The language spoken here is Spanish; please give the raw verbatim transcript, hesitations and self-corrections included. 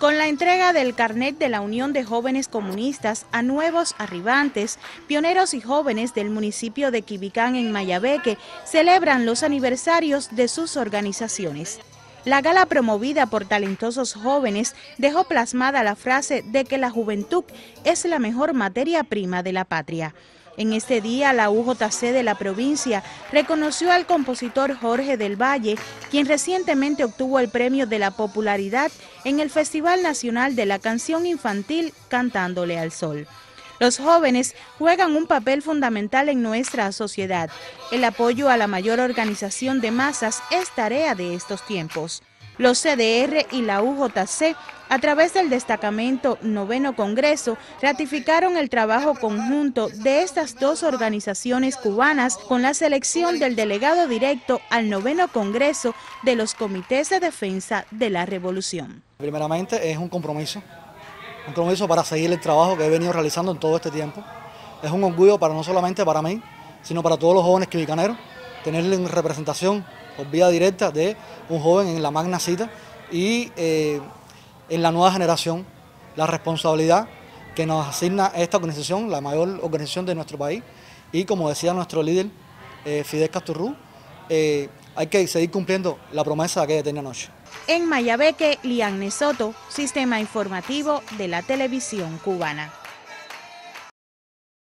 Con la entrega del carnet de la Unión de Jóvenes Comunistas a nuevos arribantes, pioneros y jóvenes del municipio de Quibicán en Mayabeque celebran los aniversarios de sus organizaciones. La gala, promovida por talentosos jóvenes, dejó plasmada la frase de que la juventud es la mejor materia prima de la patria. En este día, la U J C de la provincia reconoció al compositor Jorge del Valle, quien recientemente obtuvo el premio de la popularidad en el Festival Nacional de la Canción Infantil Cantándole al Sol. Los jóvenes juegan un papel fundamental en nuestra sociedad. El apoyo a la mayor organización de masas es tarea de estos tiempos. Los C D R y la U J C, a través del destacamento Noveno Congreso, ratificaron el trabajo conjunto de estas dos organizaciones cubanas con la selección del delegado directo al Noveno Congreso de los Comités de Defensa de la Revolución. Primeramente es un compromiso, un compromiso para seguir el trabajo que he venido realizando en todo este tiempo. Es un orgullo para no solamente para mí, sino para todos los jóvenes quibicaneros, tenerle en representación por vía directa de un joven en la magna cita y eh, en la nueva generación, la responsabilidad que nos asigna esta organización, la mayor organización de nuestro país, y como decía nuestro líder eh, Fidel Casturrú, eh, hay que seguir cumpliendo la promesa de aquella eterna noche. En Mayabeque, Lianne Soto, Sistema Informativo de la Televisión Cubana.